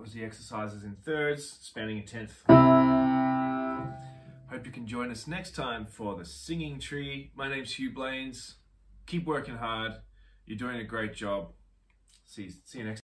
Obviously exercises in thirds, spanning a tenth. Hope you can join us next time for the Singing Tree. My name's Hugh Blaines. Keep working hard. You're doing a great job. See you next time.